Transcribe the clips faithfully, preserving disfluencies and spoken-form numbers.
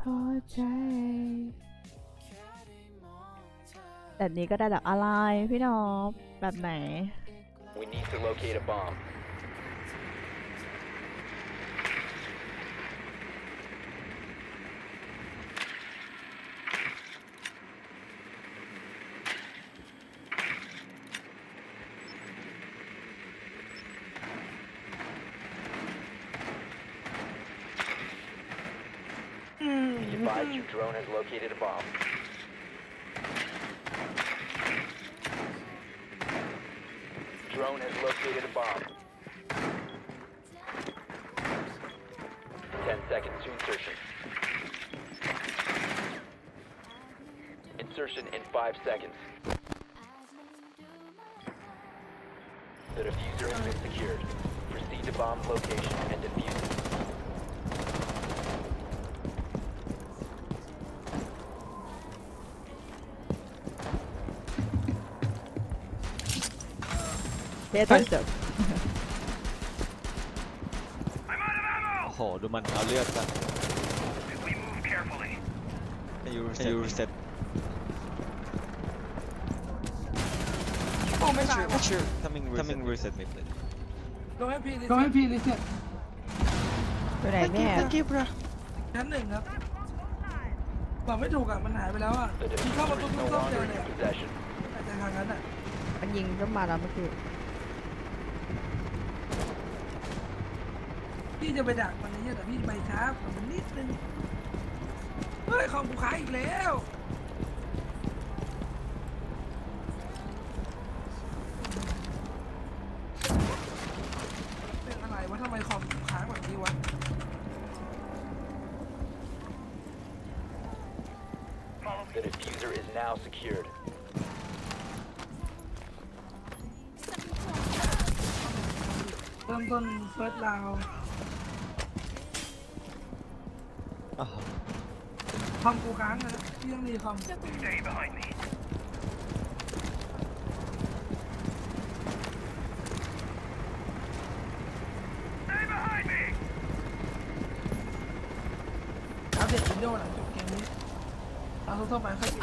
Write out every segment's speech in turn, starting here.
อใจแบบนี้ก็ได้แบบอะไรพี่น้องแบบไหน We need to locate a bomb. Be advised your drone has located a bomb. Drone has located a bomb. Ten seconds to insertion. Insertion in five seconds. The diffuser has been secured. Proceed to bomb location and defuse it. เท่ตันจบโอ้โหดูมันเอาเลือดกันให้ยูให้ยูเสร็จโอ้ไม่ตายว่ะชื่อถ้ามิงถ้ามิงรีเซ็ตไม่เป็นลงให้พี่ดิก็ให้พี่ลิเซ็ตไปไหนแม่ชั้นหนึ่งครับบอกไม่ถูกอ่ะมันหายไปแล้วอ่ะ The พี่เข้ามา diffuser ปุ๊บ is ปุ๊ no บเจอ longer in เลย your possession. อาจจะทางนั้นอ่ะมันยิงก็มาแล้วเมื่อกี้พี่จะไปดักมันนี่แต่พี่ไปช้ากว่ามันนิดนึงเฮ้ยของกูขายอีกแล้วเป็นอะไรวะทำไมคอมกูค้างแบบนี้วะ The diffuser is now secured. เริ่มต้นเฟิร์สราวอ๋อคอมกูค้างนะพี่ต้องรีคอม อัปเดตวินโดว์หลังจบเกมนี้เอาทั่วๆไปค่อย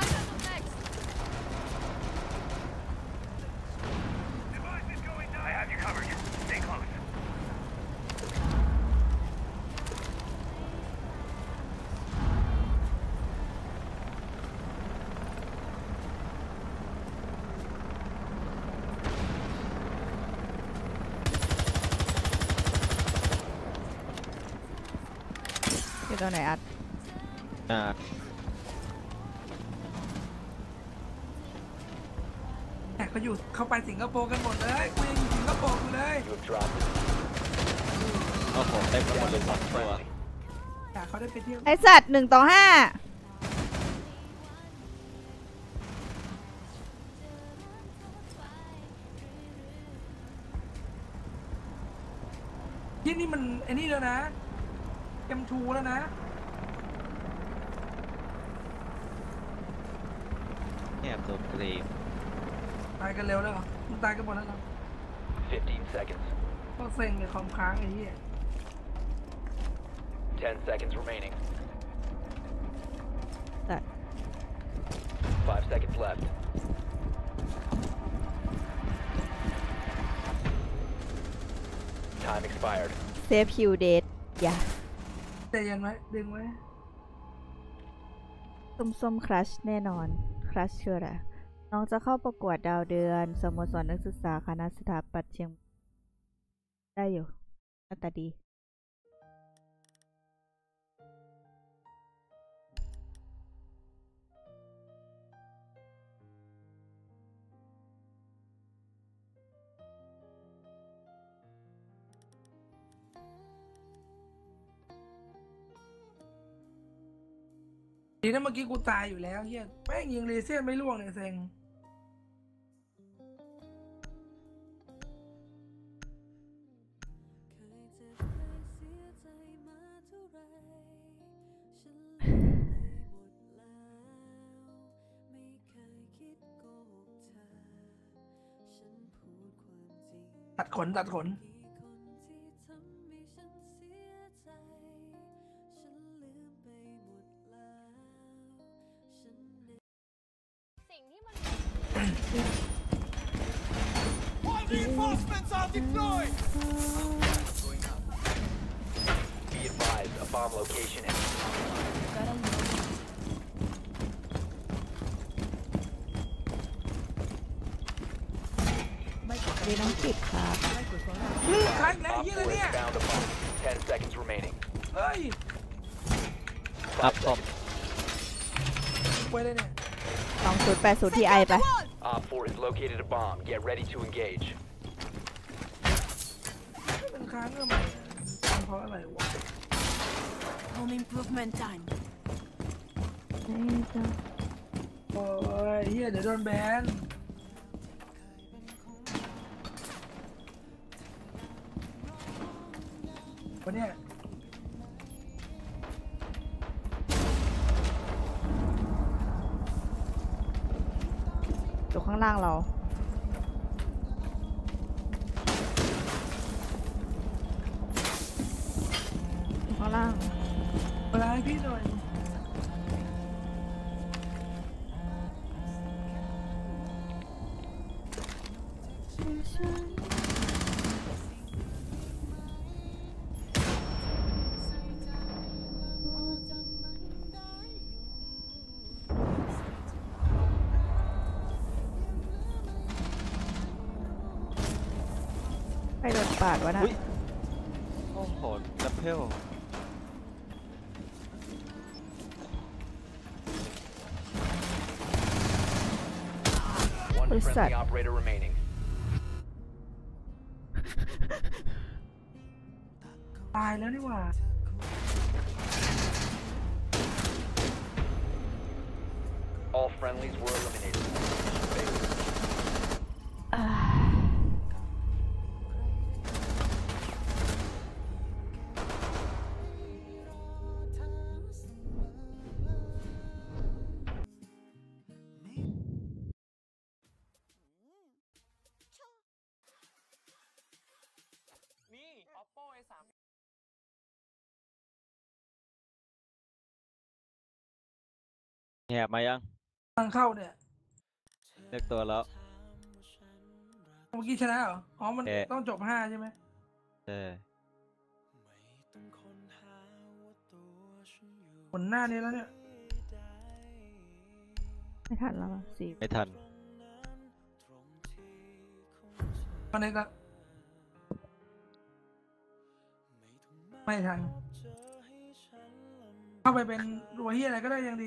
อยู่ตรงไหนอัดอ่าแต่เขาอยู่เขาไปสิงคโปร์กันหมดเลยกูยังอยู่สิงคโปร์อยู่เลย You have dropped it. โอ้โหเต็มไปหมดเลยสองตัวแต่เขาได้ไปเที่ยวไอสัตว์หนึ่งต่อห้าที่นี่มันไอ้นี่แล้วนะเกมทูแล้วนะแอบโดนเกรมตายกันเร็วแล้วเหรอมึงตายกันหมดแล้วเหรอ Fifteen seconds. พวกเซ็งเลยคอมค้างไอ้เหี้ย Ten seconds remaining. แต่ Five seconds left. Time expired. เซฟคิวเดทอย่าใจเย็นไว้ดึงไว้ส้มส้มครัชแน่นอน ครัชเชื่ออะไรน้องจะเข้าประกวดดาวเดือนสโมสรนักศึกษาคณะสถาปัตย์เชียงได้อยู่หน้าตาดีดีนะเมื่อกี้กูตายอยู่แล้วเฮียแม่งยิงเลเซอร์ไม่ล่วงเนี่ยเซ็ง ตัดขนตัดขน Reinforcements are deployed. Be advised, a bomb location has ดีน้องจิบครับครั้งแล้ว Op เยี่ย four เลยเนี่ย has found a bomb. Ten seconds remaining. เฮ้ยอัพคอมไปเลยเนี่ยสองศูนย์แปดศูนย์ทีไอไป Op four has located a bomb. Get ready to engage. เป็นค้างก็ไม่เพราะอะไรวะ Home improvement time. โอ้ยเฮียเดี๋ยวโดนแบนวันเนี้ยอยู่ข้างล่างเราอยู่ข้างล่างเวลาให้พี่หน่อยไปโดนปาดวะนะอุ้ยโอ้โหดับเพล One What is friendly that? operator remaining. ตายแล้วนี่หว่า All friendlies were eliminated. Failed. อ่าแหบมายังทางเข้าเนี่ยเลือกตัวแล้วเมื่อกี้ชนะเหรอ อ๋อ มันเอ๊ะต้องจบห้าใช่ไหมเออผลหน้านี้แล้วเนี่ยไม่ทันแล้วอะสี่ไม่ทันตอนนี้ก็ไม่ทัน เข้าไปเป็นรัวเฮียอะไรก็ได้ยังดี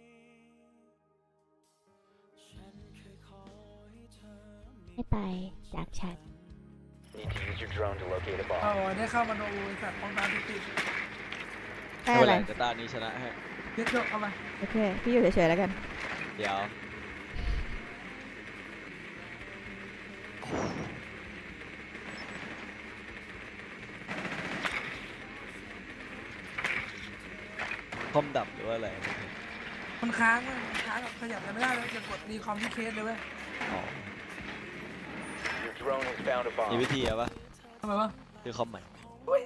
ไม่ไปจากฉัน Need to use your drone to locate a เอา bomb. ได้เข้ามาดูไอ้สัตว์ป้องกันติดติดได้ไม่อะไรเป็นไรจะตานี้ชนะให้เย็ดโดเข้ามาโอเค พี่อยู่เฉยๆแล้วกันเดี๋ยว คอมดับหรือว่าอะไรมันค้างมันค้างแบบขยับกันไม่ได้เลยจะกดรีคอมที่เคสเลยเว้ยอ๋อ Your drone has found a มี bomb. วิธีอะปะทำไมวะคือคอมใหม่อุ้ย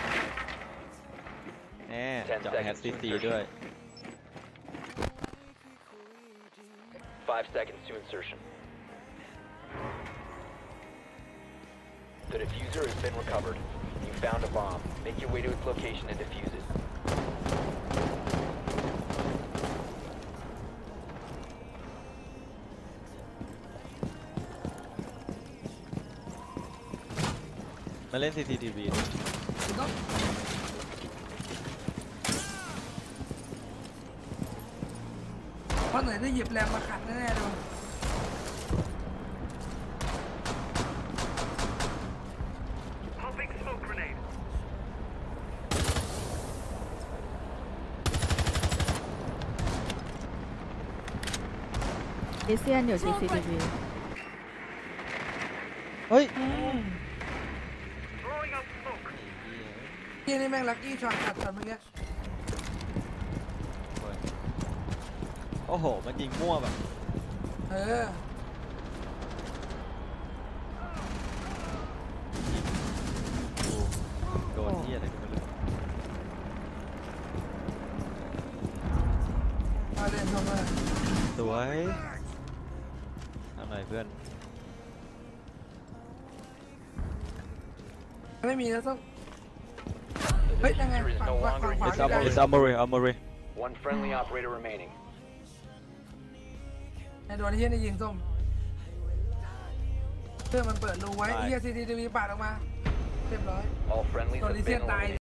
แน่เจาะแฮชซีซีด้วย Five seconds to insertion. The diffuser has been recovered. You found a bomb. Make your way to its location and defuse it. มาเล่น ซี ซี ที วีถูกต้องเพราะไหนได้หยิบแรงมาขัดแน่ๆเลยดิเซียนอยู่ ซี ซี ที วีเฮ้ยที่นี่แม่งลักกี้ช็อตขัดช็อตเมื่อกี้โอ้โห มันยิงมั่วแบบเออโดนที่อะไรก็ไม่รู้มาเล่นเข้ามาสวย เอาข้างในเพื่อนไม่มีแล้วต้อง The เฮ้ยยังไง diffuser is ฝั่ง no ฝั่ง longer ฝั่ง in ขวา your it's ได้ armory it's armory armory One friendly operator remaining. ไอ้โดนไอ้เหี้ยนี่ยิงส้มเพื่อนมันเปิดรูไว้ตายไอ้เหี้ยซีซีทีวีปาดออกมาเรียบร้อย All friendlies โดน have ไอ้เหี้ย been ตาย eliminated.